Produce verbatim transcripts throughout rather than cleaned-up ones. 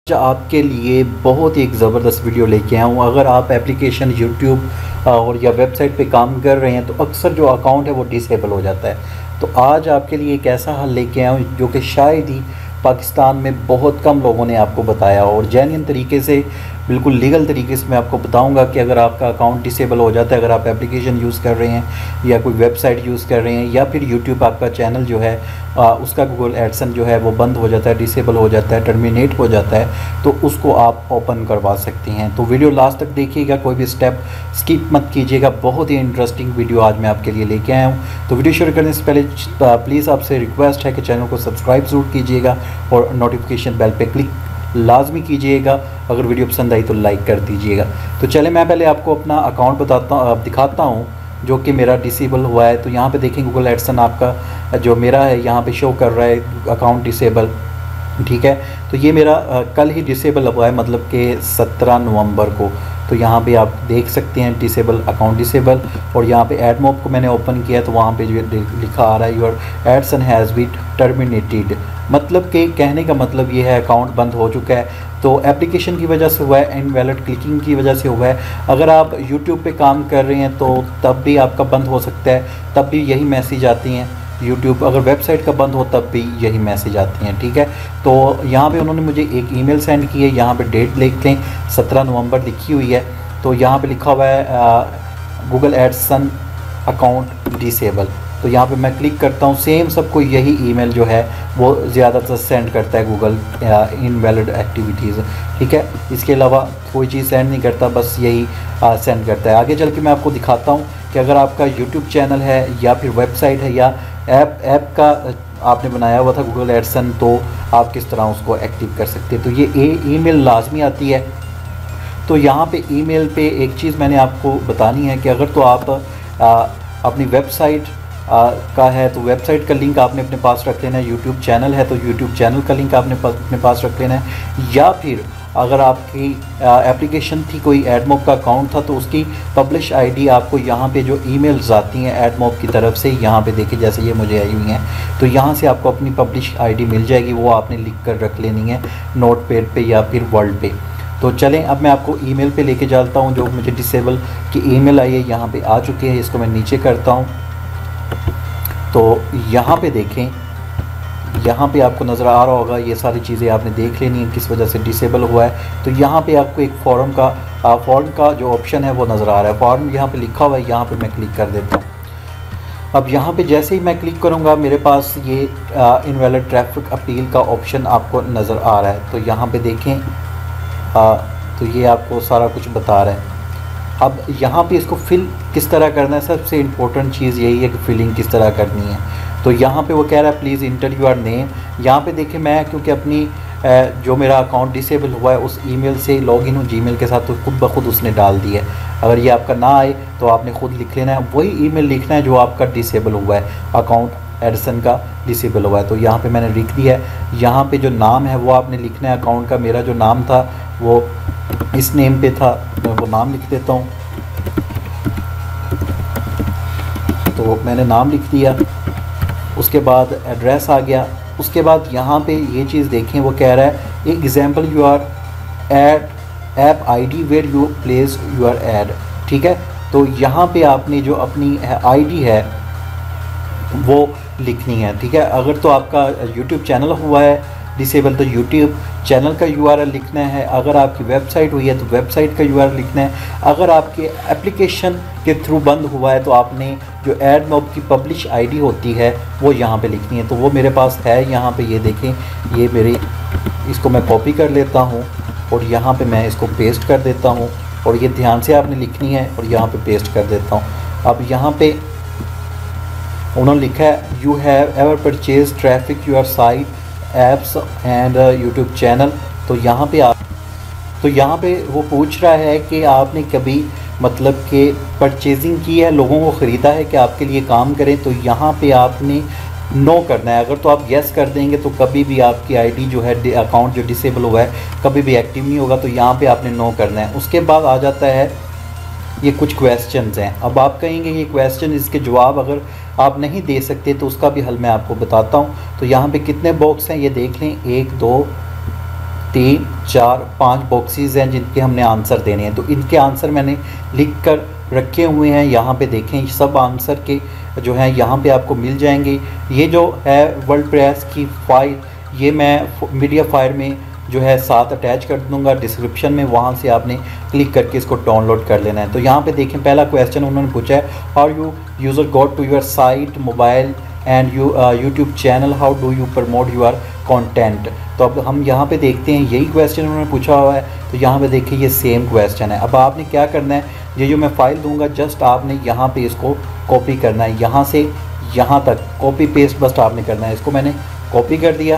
आपके लिए बहुत ही एक ज़बरदस्त वीडियो लेके आया हूँ। अगर आप एप्लीकेशन यूट्यूब और या वेबसाइट पे काम कर रहे हैं तो अक्सर जो अकाउंट है वो डिसेबल हो जाता है। तो आज आपके लिए एक ऐसा हल लेके आया हूँ जो कि शायद ही पाकिस्तान में बहुत कम लोगों ने आपको बताया और जेन्युइन तरीके से, बिल्कुल लीगल तरीके से मैं आपको बताऊंगा कि अगर आपका अकाउंट डिसेबल हो जाता है, अगर आप एप्लीकेशन यूज़ कर रहे हैं या कोई वेबसाइट यूज़ कर रहे हैं या फिर यूट्यूब आपका चैनल जो है आ, उसका गूगल एडसन जो है वो बंद हो जाता है, डिसेबल हो जाता है, टर्मिनेट हो जाता है, तो उसको आप ओपन करवा सकती हैं। तो वीडियो लास्ट तक देखिएगा, कोई भी स्टेप स्किप मत कीजिएगा। बहुत ही इंटरेस्टिंग वीडियो आज मैं आपके लिए लेके आया हूँ। तो वीडियो शुरू करने से पहले प्लीज़ आपसे रिक्वेस्ट है कि चैनल को सब्सक्राइब ज़रूर कीजिएगा और नोटिफिकेशन बेल पे क्लिक लाजमी कीजिएगा। अगर वीडियो पसंद आई तो लाइक कर दीजिएगा। तो चले मैं पहले आपको अपना अकाउंट बताता हूँ, दिखाता हूँ जो कि मेरा डिसेबल हुआ है। तो यहाँ पे देखें गूगल एडसन आपका जो मेरा है यहाँ पे शो कर रहा है अकाउंट डिसेबल, ठीक है। तो ये मेरा आ, कल ही डिसेबल हुआ है, मतलब कि सत्रह नवंबर को। तो यहाँ पे आप देख सकते हैं डिसेबल, अकाउंट डिसेबल। और यहाँ पे एडमॉब को मैंने ओपन किया तो वहाँ पे जो लिखा आ रहा है your AdSense has been terminated, मतलब कि कहने का मतलब ये है अकाउंट बंद हो चुका है। तो एप्लीकेशन की वजह से हुआ है, इनवैलिड क्लिकिंग की वजह से हुआ है। अगर आप यूट्यूब पे काम कर रहे हैं तो तब भी आपका बंद हो सकता है, तब भी यही मैसेज आती हैं। यूट्यूब अगर वेबसाइट का बंद हो तब भी यही मैसेज आती हैं, ठीक है। तो यहाँ पे उन्होंने मुझे एक ईमेल सेंड की है, यहाँ पे डेट लिख लें, सत्रह नवंबर लिखी हुई है। तो यहाँ पे लिखा हुआ है गूगल एडसन अकाउंट डिसेबल। तो यहाँ पे मैं क्लिक करता हूँ, सेम सबको यही ईमेल जो है वो ज़्यादातर सेंड करता है गूगल इनवैलिड एक्टिविटीज़, ठीक है। इसके अलावा कोई चीज़ सेंड नहीं करता, बस यही सेंड करता है। आगे चल के मैं आपको दिखाता हूँ कि अगर आपका यूट्यूब चैनल है या फिर वेबसाइट है या ऐप ऐप का आपने बनाया हुआ था गूगल एडसन, तो आप किस तरह उसको एक्टिव कर सकते हैं। तो ये ई मेल लाजमी आती है। तो यहाँ पे ईमेल पे एक चीज़ मैंने आपको बतानी है कि अगर तो आप आ, अपनी वेबसाइट आ, का है तो वेबसाइट का लिंक आपने अपने पास रख लेना है, यूट्यूब चैनल है तो यूट्यूब चैनल का लिंक आपने पास, अपने पास रख लेना है, या फिर अगर आपकी एप्लीकेशन थी, कोई एडमॉब का अकाउंट था तो उसकी पब्लिश आईडी आपको यहाँ पे जो ईमेल्स आती हैं एडमॉब की तरफ से, यहाँ पे देखिए जैसे ये मुझे आई हुई हैं, तो यहाँ से आपको अपनी पब्लिश आईडी मिल जाएगी, वो आपने लिख कर रख लेनी है नोट पैड पे या फिर वर्ड पे। तो चलें अब मैं आपको ईमेल पे लेके जाता हूँ जो मुझे डिसेबल की ईमेल आई है, यहाँ पे आ चुकी है। इसको मैं नीचे करता हूँ तो यहाँ पे देखें, यहाँ पे आपको नज़र आ रहा होगा, ये सारी चीज़ें आपने देख लेनी है किस वजह से डिसेबल हुआ है। तो यहाँ पे आपको एक फॉर्म का फॉर्म का जो ऑप्शन है वो नज़र आ रहा है, फॉर्म यहाँ पे लिखा हुआ है, यहाँ पे मैं क्लिक कर देता हूँ। अब यहाँ पे जैसे ही मैं क्लिक करूँगा मेरे पास ये इनवैलिड ट्रैफिक अपील का ऑप्शन आपको नज़र आ रहा है। तो यहाँ पे देखें, आ, तो ये आपको सारा कुछ बता रहा है। अब यहाँ पे इसको फिल किस तरह करना है, सबसे इम्पोर्टेंट चीज़ यही है कि फिलिंग किस तरह करनी है। तो यहाँ पे वो कह रहा है प्लीज़ इंटर योर नेम। यहाँ पे देखिए मैं क्योंकि अपनी जो मेरा अकाउंट डिसेबल हुआ है उस ईमेल से लॉगिन हूँ जीमेल के साथ, तो खुद ब खुद उसने डाल दिया है। अगर ये आपका ना आए तो आपने खुद लिख लेना है, वही ईमेल लिखना है जो आपका डिसेबल हुआ है, अकाउंट एडसन का डिसेबल हुआ है। तो यहाँ पे मैंने लिख दिया है। यहाँ पे जो नाम है वो आपने लिखना है अकाउंट का। मेरा जो नाम था वो इस नेम पे था, मैं वो नाम लिख देता हूँ। तो मैंने नाम लिख दिया, उसके बाद एड्रेस आ गया। उसके बाद यहाँ पे ये चीज़ देखें, वो कह रहा है example you are ad app ID where you place your ad, ठीक है। तो यहाँ पे आपने जो अपनी आईडी है वो लिखनी है, ठीक है। अगर तो आपका यूट्यूब चैनल हुआ है डिसेबल तो यूट्यूब चैनल का यूआरएल लिखना है। अगर आपकी वेबसाइट हुई है तो वेबसाइट का यूआरएल लिखना है। अगर आपके एप्लीकेशन के थ्रू बंद हुआ है तो आपने जो एडमॉब की पब्लिश आईडी होती है वो यहाँ पे लिखनी है। तो वो मेरे पास है यहाँ पे, ये देखें, ये मेरी, इसको मैं कॉपी कर लेता हूँ और यहाँ पे मैं इसको पेस्ट कर देता हूँ। और ये ध्यान से आपने लिखनी है और यहाँ पे पेस्ट कर देता हूँ। अब यहाँ पे उन्होंने लिखा है you have ever purchase traffic your site apps and YouTube channel. तो यहाँ पे आप तो यहाँ पे वो पूछ रहा है कि आपने कभी मतलब कि परचेजिंग की है, लोगों को ख़रीदा है कि आपके लिए काम करें। तो यहाँ पे आपने नो करना है। अगर तो आप येस कर देंगे तो कभी भी आपकी आईडी जो है, अकाउंट जो डिसेबल हुआ है, कभी भी एक्टिव नहीं होगा। तो यहाँ पे आपने नो करना है। उसके बाद आ जाता है ये कुछ क्वेश्चंस हैं। अब आप कहेंगे ये क्वेश्चन, इसके जवाब अगर आप नहीं दे सकते तो उसका भी हल मैं आपको बताता हूँ। तो यहाँ पे कितने बॉक्स हैं ये देख लें, एक दो तीन चार पाँच बॉक्सेस हैं जिनके हमने आंसर देने हैं। तो इनके आंसर मैंने लिख कर रखे हुए हैं। यहाँ पे देखें सब आंसर के जो हैं यहाँ पे आपको मिल जाएंगे। ये जो है वर्डप्रेस की फ़ाइल ये मैं मीडिया फायर में जो है साथ अटैच कर दूंगा डिस्क्रिप्शन में, वहाँ से आपने क्लिक करके इसको डाउनलोड कर लेना है। तो यहाँ पे देखें पहला क्वेश्चन उन्होंने पूछा है, are you user got to your site mobile and you YouTube channel, how do you promote your content. तो अब हम यहाँ पे देखते हैं यही क्वेश्चन उन्होंने पूछा हुआ है। तो यहाँ पे देखिए ये सेम क्वेश्चन है। अब आपने क्या करना है, ये जो मैं फ़ाइल दूंगा जस्ट आपने यहाँ पे इसको कॉपी करना है, यहाँ से यहाँ तक कॉपी पेस्ट बस आपने करना है। इसको मैंने कॉपी कर दिया,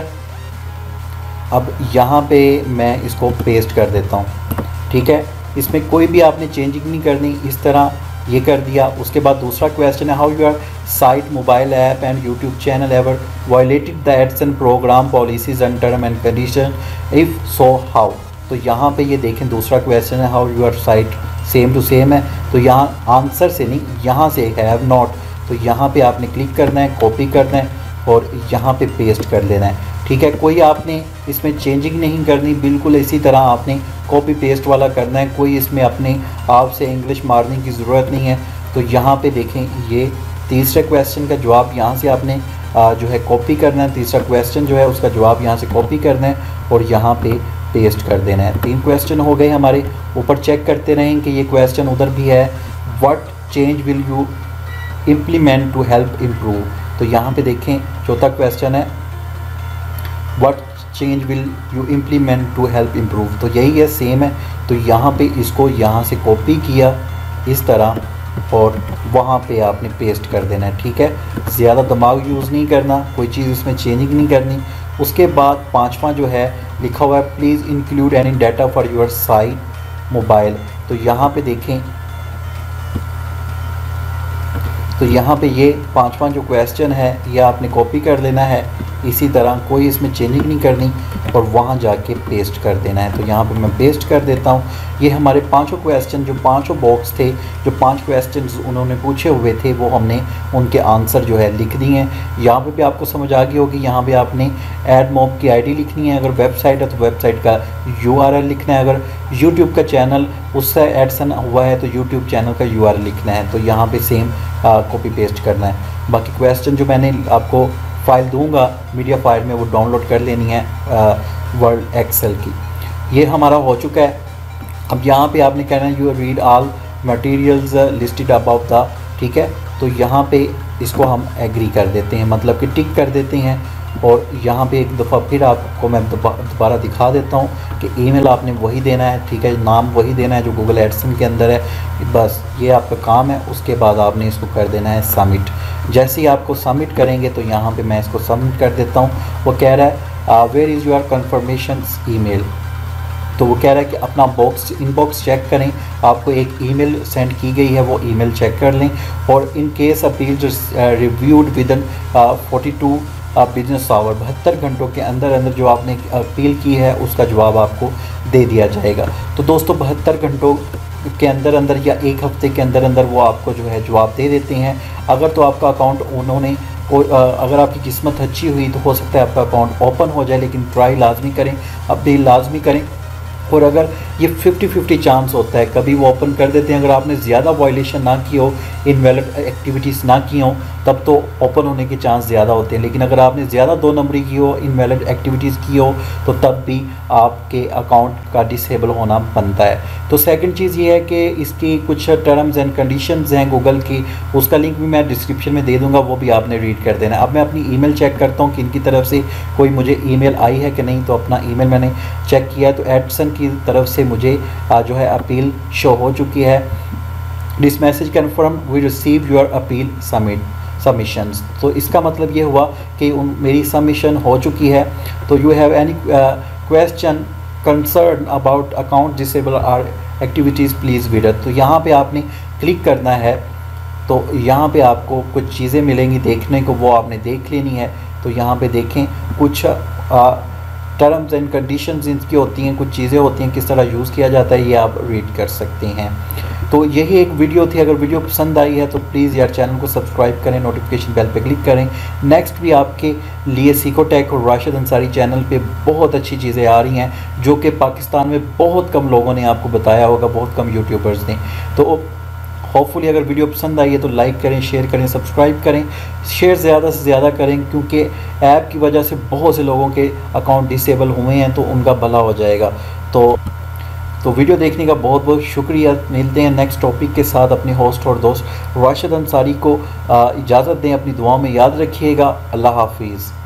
अब यहाँ पे मैं इसको पेस्ट कर देता हूँ, ठीक है। इसमें कोई भी आपने चेंजिंग नहीं करनी, इस तरह ये कर दिया। उसके बाद दूसरा क्वेश्चन है, how your site mobile app and YouTube channel ever violated the AdSense program policies and term and condition, if so how. तो यहाँ पे ये देखें दूसरा क्वेश्चन है, how your site, same to same है। तो यहाँ आंसर से नहीं, यहाँ से हैव नॉट, तो यहाँ पे आपने क्लिक करना है, कॉपी करना है और यहाँ पे पेस्ट कर लेना है, ठीक है। कोई आपने इसमें चेंजिंग नहीं करनी, बिल्कुल इसी तरह आपने कॉपी पेस्ट वाला करना है। कोई इसमें अपने आप से इंग्लिश मारने की ज़रूरत नहीं है। तो यहाँ पे देखें ये तीसरे क्वेश्चन का जवाब यहाँ से आपने आ, जो है कॉपी करना है। तीसरा क्वेश्चन जो है उसका जवाब यहाँ से कॉपी करना है और यहाँ पे पेस्ट कर देना है। तीन क्वेश्चन हो गए हमारे। ऊपर चेक करते रहें कि ये क्वेश्चन उधर भी है, what change will you implement to help improve. तो यहाँ पे देखें चौथा क्वेश्चन है, what change will you implement to help improve. तो यही है, सेम है। तो यहाँ पे इसको यहाँ से कॉपी किया इस तरह और वहाँ पे आपने पेस्ट कर देना है, ठीक है। ज़्यादा दिमाग यूज़ नहीं करना, कोई चीज़ इसमें चेंजिंग नहीं करनी। उसके बाद पांचवा जो है लिखा हुआ है, please include any data for your site mobile. तो यहाँ पे देखें, तो यहाँ पे ये पांचवा जो क्वेश्चन है ये आपने कॉपी कर लेना है इसी तरह, कोई इसमें चेंजिंग नहीं करनी और वहाँ जाके पेस्ट कर देना है। तो यहाँ पे मैं पेस्ट कर देता हूँ। ये हमारे पांचों क्वेश्चन, जो पांचों बॉक्स थे, जो पांच क्वेश्चंस उन्होंने पूछे हुए थे, वो हमने उनके आंसर जो है लिख दिए हैं। यहाँ पे भी आपको समझ आ गई होगी। यहाँ पे आपने एड मॉब की आईडी लिखनी है, अगर वेबसाइट है तो वेबसाइट का यूआरएल लिखना है, अगर यूट्यूब का चैनल उससे एडसन हुआ है तो यूट्यूब चैनल का यूआरएल लिखना है। तो यहाँ पर सेम कॉपी पेस्ट करना है। बाकी क्वेश्चन जो मैंने आपको फ़ाइल दूंगा मीडिया फायर में वो डाउनलोड कर लेनी है वर्ड एक्सेल की। ये हमारा हो चुका है। अब यहाँ पे आपने कहना है you read all materials listed about the, ठीक है। तो यहाँ पे इसको हम एग्री कर देते हैं, मतलब कि टिक कर देते हैं। और यहाँ पे एक दफ़ा फिर आपको मैं दोबारा दिखा देता हूँ कि ईमेल आपने वही देना है, ठीक है, नाम वही देना है जो गूगल एडसन के अंदर है। बस ये आपका काम है। उसके बाद आपने इसको कर देना है सबमिट। जैसे ही आपको सबमिट करेंगे तो यहाँ पे मैं इसको सबमिट कर देता हूँ। वो कह रहा है where is your confirmation email. तो वो कह रहा है कि अपना बॉक्स इनबॉक्स चेक करें, आपको एक ईमेल सेंड की गई है, वो ईमेल चेक कर लें। और in case appeal reviewed within forty two business hour, बहत्तर घंटों के अंदर अंदर जो आपने अपील की है उसका जवाब आपको दे दिया जाएगा। तो दोस्तों बहत्तर घंटों के अंदर अंदर या एक हफ्ते के अंदर अंदर वो आपको जो है जवाब दे देते हैं। अगर तो आपका अकाउंट उन्होंने को अगर आपकी किस्मत अच्छी हुई तो हो सकता है आपका अकाउंट ओपन हो जाए, लेकिन ट्राई लाजमी करें, अपील लाजमी करें। और अगर ये फिफ्टी फिफ्टी चांस होता है, कभी वो ओपन कर देते हैं। अगर आपने ज़्यादा वायलेशन ना की हो, इनवैलिड एक्टिविटीज़ ना की हो, तब तो ओपन होने के चांस ज़्यादा होते हैं। लेकिन अगर आपने ज़्यादा दो नंबरी की हो, इनवैलिड एक्टिविटीज़ की हो, तो तब भी आपके अकाउंट का डिसेबल होना बनता है। तो सेकंड चीज़ ये है कि इसकी कुछ टर्म्स एंड कंडीशंस हैं गूगल की, उसका लिंक भी मैं डिस्क्रिप्शन में दे दूँगा, वो भी आपने रीड कर देना। अब मैं अपनी ईमेल चेक करता हूँ कि इनकी तरफ से कोई मुझे ईमेल आई है कि नहीं। तो अपना ईमेल मैंने चेक किया तो एडसन की तरफ से मुझे जो है अपील शो हो चुकी है। This message confirm we receive your appeal submit submissions. तो इसका मतलब ये हुआ कि उन मेरी सबमिशन हो चुकी है। तो you have any question concern about account disable or activities please read. तो यहाँ पे आपने क्लिक करना है। तो यहाँ पे आपको कुछ चीज़ें मिलेंगी देखने को, वो आपने देख लेनी है। तो यहाँ पे देखें कुछ आ, टर्म्स एंड कंडीशंस इनकी होती हैं, कुछ चीज़ें होती हैं, किस तरह यूज़ किया जाता है, ये आप रीड कर सकते हैं। तो यही एक वीडियो थी। अगर वीडियो पसंद आई है तो प्लीज़ यार चैनल को सब्सक्राइब करें, नोटिफिकेशन बेल पे क्लिक करें। नेक्स्ट भी आपके लिए सिकोटेक और राशिद अंसारी चैनल पे बहुत अच्छी चीज़ें आ रही हैं जो कि पाकिस्तान में बहुत कम लोगों ने आपको बताया होगा, बहुत कम यूट्यूबर्स ने। तो होपफुली अगर वीडियो पसंद आई है तो लाइक करें, शेयर करें, सब्सक्राइब करें। शेयर ज़्यादा से ज़्यादा करें क्योंकि ऐप की वजह से बहुत से लोगों के अकाउंट डिसेबल हुए हैं, तो उनका भला हो जाएगा। तो तो वीडियो देखने का बहुत बहुत शुक्रिया। मिलते हैं नेक्स्ट टॉपिक के साथ। अपने होस्ट और दोस्त राशिद अंसारी को इजाज़त दें, अपनी दुआओं में याद रखिएगा। अल्लाह हाफिज़।